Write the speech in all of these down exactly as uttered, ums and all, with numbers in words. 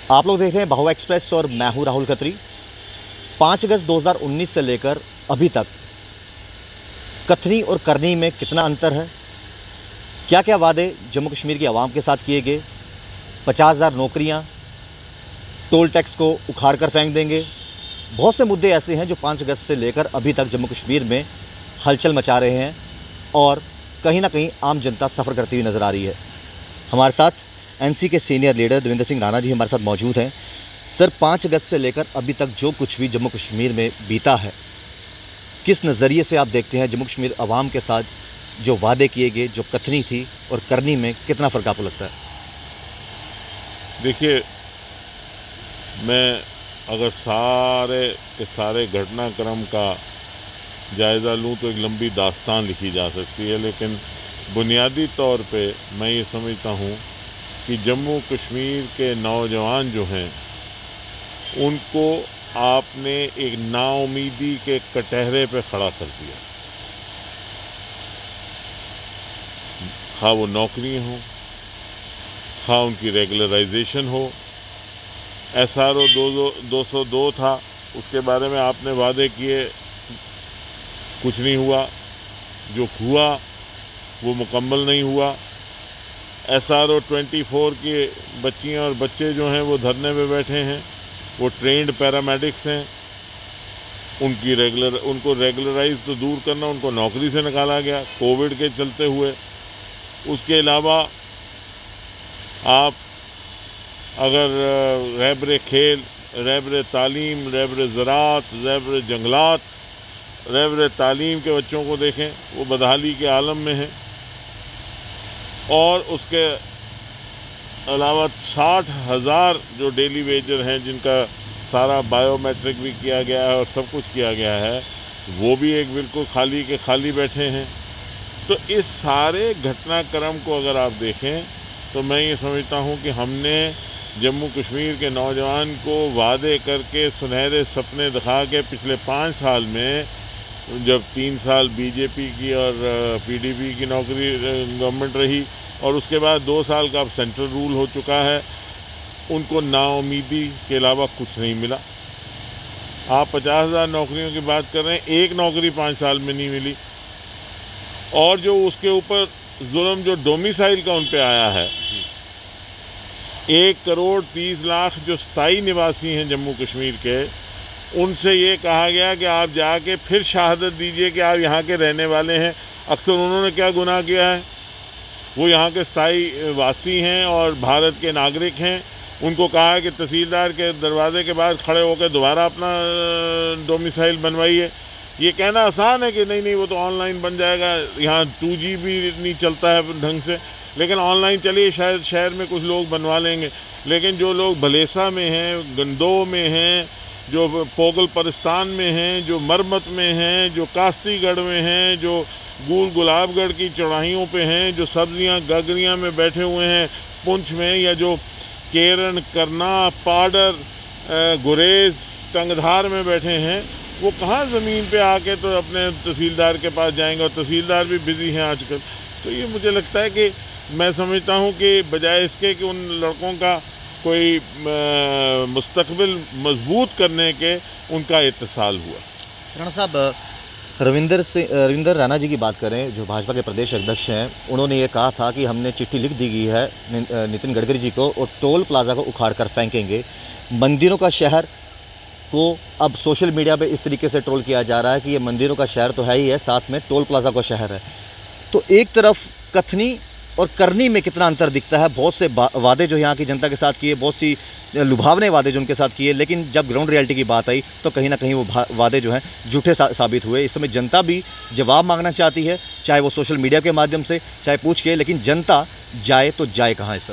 आप लोग देख रहे हैं बहुआ एक्सप्रेस और मैं हूं राहुल खत्री। पाँच अगस्त दो हज़ार उन्नीस से लेकर अभी तक कथनी और करनी में कितना अंतर है, क्या क्या वादे जम्मू कश्मीर की आवाम के साथ किए गए, पचास हज़ार नौकरियाँ, टोल टैक्स को उखाड़ कर फेंक देंगे। बहुत से मुद्दे ऐसे हैं जो पाँच अगस्त से लेकर अभी तक जम्मू कश्मीर में हलचल मचा रहे हैं और कहीं ना कहीं आम जनता सफ़र करती हुई नज़र आ रही है। हमारे साथ एनसी के सीनियर लीडर देवेंद्र सिंह राणा जी हमारे साथ मौजूद हैं। सर, पाँच अगस्त से लेकर अभी तक जो कुछ भी जम्मू कश्मीर में बीता है, किस नज़रिए से आप देखते हैं जम्मू कश्मीर अवाम के साथ जो वादे किए गए, जो कथनी थी और करनी में कितना फ़र्क आपको लगता है? देखिए, मैं अगर सारे के सारे घटनाक्रम का जायज़ा लूँ तो एक लंबी दास्तान लिखी जा सकती है, लेकिन बुनियादी तौर पे मैं ये समझता हूँ कि जम्मू कश्मीर के नौजवान जो हैं उनको आपने एक नाउमीदी के कटहरे पे खड़ा कर दिया। खा वो नौकरी हो, खा उनकी रेगुलराइजेशन हो। एस आर ओ दो सौ दो था, उसके बारे में आपने वादे किए, कुछ नहीं हुआ। जो हुआ वो मुकम्मल नहीं हुआ। S R O twenty four की बच्चियां और बच्चे जो हैं वो धरने पे बैठे हैं, वो ट्रेंड पैरामेडिक्स हैं। उनकी रेगुलर उनको रेगुलराइज तो दूर करना, उनको नौकरी से निकाला गया कोविड के चलते हुए। उसके अलावा आप अगर रहबर खेल, रहबर तालीम, रहबर ज़राअत, रहबर जंगलात, रहबर तालीम के बच्चों को देखें, वो बदहाली के आलम में हैं। और उसके अलावा साठ हज़ार जो डेली वेजर हैं जिनका सारा बायोमेट्रिक भी किया गया है और सब कुछ किया गया है, वो भी एक बिल्कुल खाली के खाली बैठे हैं। तो इस सारे घटनाक्रम को अगर आप देखें तो मैं ये समझता हूँ कि हमने जम्मू कश्मीर के नौजवान को वादे करके, सुनहरे सपने दिखा के पिछले पाँच साल में, जब तीन साल बीजेपी की और पीडीपी की नौकरी गवर्नमेंट रही और उसके बाद दो साल का अब सेंट्रल रूल हो चुका है, उनको नाउमीदी के अलावा कुछ नहीं मिला। आप पचास हज़ार नौकरियों की बात कर रहे हैं, एक नौकरी पाँच साल में नहीं मिली। और जो उसके ऊपर जुल्म जो डोमिसाइल का उन पे आया है, एक करोड़ तीस लाख जो स्थायी निवासी हैं जम्मू कश्मीर के, उनसे ये कहा गया कि आप जाके फिर शहादत दीजिए कि आप यहाँ के रहने वाले हैं। अक्सर उन्होंने क्या गुनाह किया है? वो यहाँ के स्थायी वासी हैं और भारत के नागरिक हैं। उनको कहा है कि तहसीलदार के दरवाजे के बाहर खड़े होकर दोबारा अपना डोमिसाइल बनवाइए। ये कहना आसान है कि नहीं नहीं वो तो ऑनलाइन बन जाएगा, यहाँ टू जी भी नहीं चलता है ढंग से, लेकिन ऑनलाइन चलिए शायद शहर में कुछ लोग बनवा लेंगे। लेकिन जो लोग भलेसा में हैं, गंदो में हैं, जो पोगल परिस्तान में हैं, जो मरमत में हैं, जो कास्तीगढ़ में हैं, जो गुल गुलाबगढ़ की चौड़ाइयों पे हैं, जो सब्जियां गगरियां में बैठे हुए हैं पुंछ में, या जो केरन, करना, पाडर, गुरेज, टंगधार में बैठे हैं, वो कहाँ ज़मीन पे आके तो अपने तहसीलदार के पास जाएंगे, और तहसीलदार भी बिज़ी हैं आजकल। तो ये मुझे लगता है कि मैं समझता हूँ कि बजाय इसके कि उन लड़कों का कोई मुस्तकबिल मजबूत करने के, उनका इत्तिसाल हुआ। राणा साहब, रविंदर से रविंदर राणा जी की बात करें, जो भाजपा के प्रदेश अध्यक्ष हैं, उन्होंने ये कहा था कि हमने चिट्ठी लिख दी गई है नितिन गडकरी जी को और टोल प्लाजा को उखाड़ कर फेंकेंगे। मंदिरों का शहर को अब सोशल मीडिया पे इस तरीके से ट्रोल किया जा रहा है कि ये मंदिरों का शहर तो है ही है, साथ में टोल प्लाजा का शहर है। तो एक तरफ कथनी और करनी में कितना अंतर दिखता है। बहुत से वादे जो यहाँ की जनता के साथ किए, बहुत सी लुभावने वादे जो उनके साथ किए, लेकिन जब ग्राउंड रियलिटी की बात आई तो कहीं ना कहीं वो वादे जो हैं झूठे सा, साबित हुए। इस समय जनता भी जवाब मांगना चाहती है, चाहे वो सोशल मीडिया के माध्यम से, चाहे पूछ के, लेकिन जनता जाए तो जाए कहाँ इस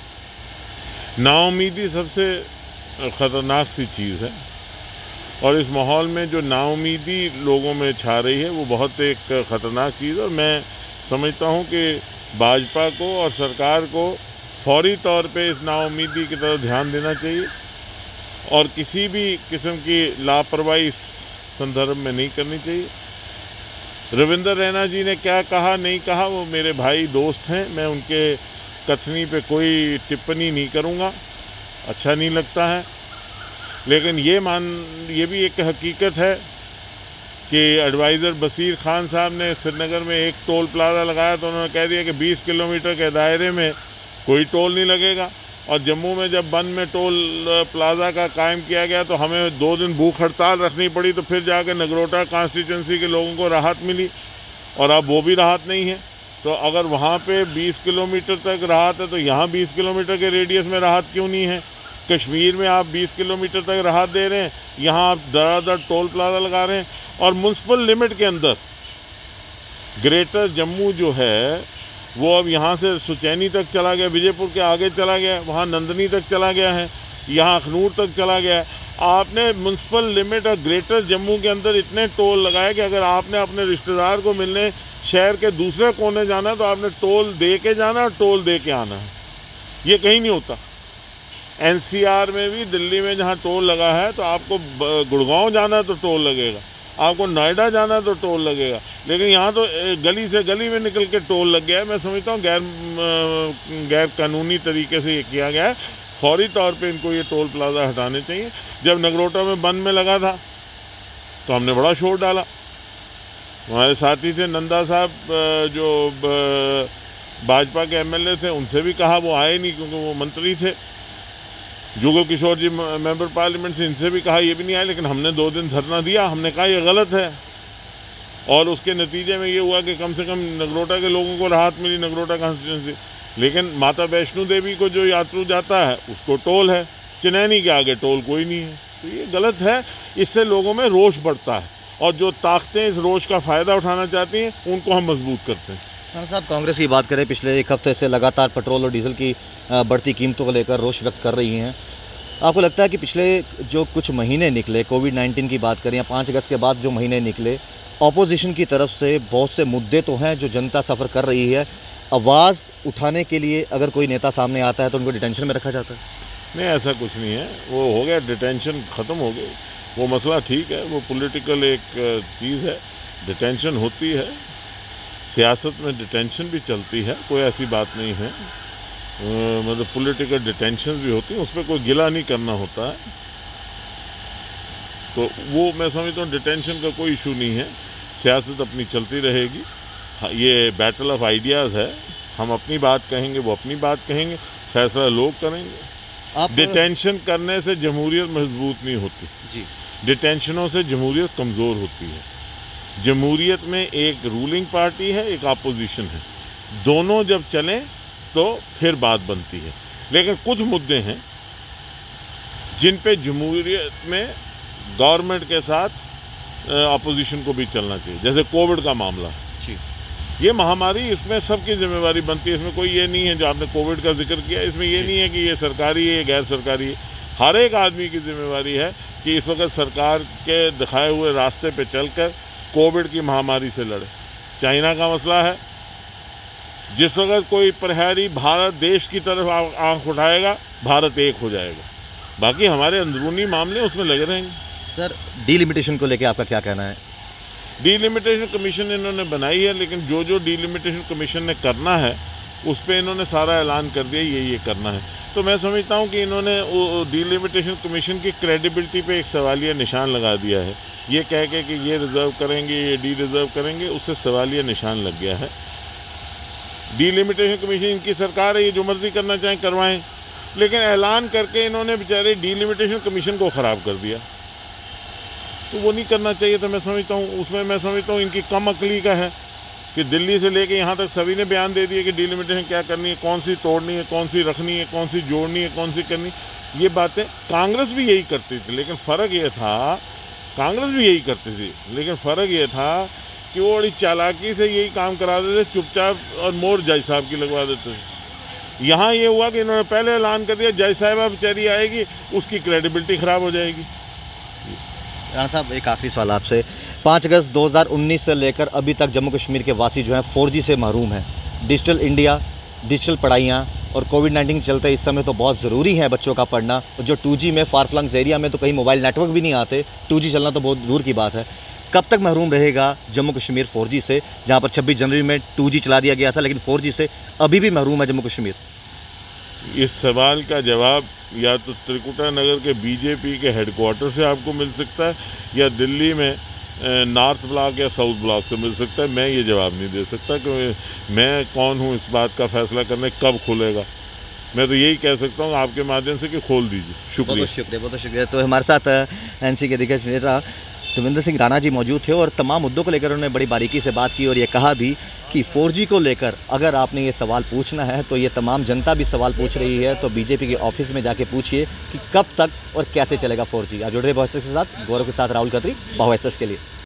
समय? नाउमीदी सबसे ख़तरनाक सी चीज़ है, और इस माहौल में जो नाउमीदी लोगों में छा रही है वो बहुत एक ख़तरनाक चीज़ है। और मैं समझता हूँ कि भाजपा को और सरकार को फौरी तौर पे इस नाउमीदी की तरफ ध्यान देना चाहिए और किसी भी किस्म की लापरवाही इस संदर्भ में नहीं करनी चाहिए। रविंदर रैना जी ने क्या कहा नहीं कहा, वो मेरे भाई दोस्त हैं, मैं उनके कथनी पे कोई टिप्पणी नहीं करूँगा। अच्छा नहीं लगता है। लेकिन ये मान ये भी एक हकीकत है कि एडवाइज़र बसीर खान साहब ने श्रीनगर में एक टोल प्लाज़ा लगाया तो उन्होंने कह दिया कि बीस किलोमीटर के दायरे में कोई टोल नहीं लगेगा। और जम्मू में जब बंद में टोल प्लाज़ा का कायम किया गया तो हमें दो दिन भूख हड़ताल रखनी पड़ी, तो फिर जाकर नगरोटा कॉन्स्टिट्यूंसी के लोगों को राहत मिली, और अब वो भी राहत नहीं है। तो अगर वहाँ पे बीस किलोमीटर तक राहत है तो यहाँ बीस किलोमीटर के रेडियस में राहत क्यों नहीं है? कश्मीर में आप बीस किलोमीटर तक राहत दे रहे हैं, यहाँ आप दरादर टोल प्लाज़ा लगा रहे हैं। और म्युनिसिपल लिमिट के अंदर ग्रेटर जम्मू जो है वो अब यहाँ से सुचैनी तक चला गया, विजयपुर के आगे चला गया, वहाँ नंदनी तक चला गया है, यहाँ अखनूर तक चला गया है। आपने म्युनिसिपल लिमिट और ग्रेटर जम्मू के अंदर इतने टोल लगाए कि अगर आपने अपने रिश्तेदार को मिलने शहर के दूसरे कोने जाना है तो आपने टोल दे के जाना और टोल दे के आना है। ये कहीं नहीं होता। एन सी आर में भी दिल्ली में जहाँ टोल लगा है तो आपको गुड़गांव जाना है तो टोल लगेगा, आपको नोएडा जाना है तो टोल लगेगा, लेकिन यहाँ तो गली से गली में निकल के टोल लग गया है। मैं समझता हूँ गैर गैर कानूनी तरीके से ये किया गया है। फौरी तौर पे इनको ये टोल प्लाज़ा हटाने चाहिए। जब नगरोटा में बंद में लगा था तो हमने बड़ा शोर डाला। हमारे साथी थे नंदा साहब जो भाजपा के एम एल ए थे, उनसे भी कहा, वो आए नहीं क्योंकि वो मंत्री थे। जुगल किशोर जी मेंबर पार्लियामेंट से, इनसे भी कहा, ये भी नहीं आए। लेकिन हमने दो दिन धरना दिया, हमने कहा ये गलत है, और उसके नतीजे में ये हुआ कि कम से कम नगरोटा के लोगों को राहत मिली, नगरोटा कॉन्स्टिट्यूंसी। लेकिन माता वैष्णो देवी को जो यात्रु जाता है उसको टोल है, चिनैनी के आगे टोल कोई नहीं है। तो ये गलत है। इससे लोगों में रोष बढ़ता है, और जो ताकतें इस रोष का फ़ायदा उठाना चाहती हैं उनको हम मजबूत करते हैं। हाँ साहब, कांग्रेस की बात करें, पिछले एक हफ्ते से लगातार पेट्रोल और डीजल की बढ़ती कीमतों को लेकर रोष व्यक्त कर रही हैं। आपको लगता है कि पिछले जो कुछ महीने निकले, कोविड नाइन्टीन की बात करें या पाँच अगस्त के बाद जो महीने निकले, ऑपोजिशन की तरफ से बहुत से मुद्दे तो हैं जो जनता सफ़र कर रही है, आवाज़ उठाने के लिए अगर कोई नेता सामने आता है तो उनको डिटेंशन में रखा जाता है? नहीं, ऐसा कुछ नहीं है। वो हो गया, डिटेंशन ख़त्म हो गई, वो मसला ठीक है। वो पॉलिटिकल एक चीज़ है, डिटेंशन होती है, सियासत में डिटेंशन भी चलती है, कोई ऐसी बात नहीं है। मतलब पॉलिटिकल डिटेंशन भी होती हैं, उस पर कोई गिला नहीं करना होता है। तो वो मैं समझता हूँ डिटेंशन का कोई इशू नहीं है, सियासत अपनी चलती रहेगी। ये बैटल ऑफ आइडियाज़ है, हम अपनी बात कहेंगे, वो अपनी बात कहेंगे, फैसला लोग करेंगे। आप डिटेंशन करने से जमहूरियत मजबूत नहीं होती जी, डिटेंशनों से जमहूरियत कमज़ोर होती है। जमहूरियत में एक रूलिंग पार्टी है, एक अपोजिशन है, दोनों जब चलें तो फिर बात बनती है। लेकिन कुछ मुद्दे हैं जिन पे जमहूरियत में गवर्नमेंट के साथ अपोजिशन को भी चलना चाहिए, जैसे कोविड का मामला जी। ये महामारी, इसमें सबकी जिम्मेवारी बनती है। इसमें कोई ये नहीं है, जो आपने कोविड का जिक्र किया, इसमें ये नहीं है कि ये सरकारी है, ये गैर सरकारी है। हर एक आदमी की जिम्मेवारी है कि इस वक्त सरकार के दिखाए हुए रास्ते पे चलकर कोविड की महामारी से लड़े। चाइना का मसला है, जिस वक्त कोई प्रहरी भारत देश की तरफ आंख उठाएगा, भारत एक हो जाएगा। बाकी हमारे अंदरूनी मामले उसमें लगे रहेंगे। सर, डीलिमिटेशन को लेकर आपका क्या कहना है? डीलिमिटेशन कमीशन इन्होंने बनाई है, लेकिन जो जो डीलिमिटेशन कमीशन ने करना है उस पर इन्होंने सारा ऐलान कर दिया, ये ये करना है। तो मैं समझता हूँ कि इन्होंने डीलिमिटेशन कमीशन की क्रेडिबिलिटी पे एक सवालिया निशान लगा दिया है। ये कह के कि ये रिज़र्व करेंगे, ये डी रिज़र्व करेंगे, उससे सवालिया निशान लग गया है। डीलिमिटेशन कमीशन इनकी सरकार है, ये जो मर्जी करना चाहें करवाएं, लेकिन ऐलान करके इन्होंने बेचारे डीलिमिटेशन कमीशन को ख़राब कर दिया। तो वो नहीं करना चाहिए। तो मैं समझता हूँ उसमें मैं समझता हूँ इनकी कम अकली का है कि दिल्ली से लेके यहाँ तक सभी ने बयान दे दिए कि डीलिमिटेशन क्या करनी है, कौन सी तोड़नी है, कौन सी रखनी है, कौन सी जोड़नी है, कौन सी करनी। ये बातें कांग्रेस भी यही करती थी, लेकिन फ़र्क ये था कांग्रेस भी यही करती थी लेकिन फ़र्क ये था कि वो बड़ी चालाकी से यही काम करा देते, चुपचाप, और मोर जज साहब की लगवा देते थे। यहाँ ये हुआ कि इन्होंने पहले ऐलान कर दिया, जज साहिबा बेचारी आएगी, उसकी क्रेडिबिलिटी ख़राब हो जाएगी। राणा साहब, एक आखिरी सवाल आपसे। पाँच अगस्त दो हज़ार उन्नीस से लेकर अभी तक जम्मू कश्मीर के वासी जो हैं फोर जी से महरूम हैं। डिजिटल इंडिया, डिजिटल पढ़ाइयाँ और कोविड नाइन्टीन चलते इस समय तो बहुत ज़रूरी है बच्चों का पढ़ना। जो टू जी में फार फ्लंग्स एरिया में तो कहीं मोबाइल नेटवर्क भी नहीं आते, टू जी चलना तो बहुत दूर की बात है। कब तक महरूम रहेगा जम्मू कश्मीर फोर जी से, जहाँ पर छब्बीस जनवरी में टू जी चला दिया गया था, लेकिन फोर जी से अभी भी महरूम है जम्मू कश्मीर? इस सवाल का जवाब या तो त्रिकुटा नगर के बीजेपी के हेडक्वार्टर से आपको मिल सकता है या दिल्ली में नॉर्थ ब्लॉक या साउथ ब्लॉक से मिल सकता है। मैं ये जवाब नहीं दे सकता कि मैं कौन हूँ इस बात का फैसला करने कब खुलेगा। मैं तो यही कह सकता हूँ आपके माध्यम से कि खोल दीजिए। शुक्रिया बहुत शुक्रिया बहुत शुक्रिया। तो हमारे साथ एनसी के दिग्गज नेता देवेंद्र सिंह राणा जी मौजूद थे और तमाम मुद्दों को लेकर उन्होंने बड़ी बारीकी से बात की और ये कहा भी कि फोर जी को लेकर अगर आपने ये सवाल पूछना है तो ये तमाम जनता भी सवाल पूछ रही है, तो बीजेपी के ऑफिस में जाके पूछिए कि कब तक और कैसे चलेगा फोर जी। आप जुड़ रहे वॉइसेस के साथ, गौरव के साथ राहुल खत्री, वॉइसेस के लिए।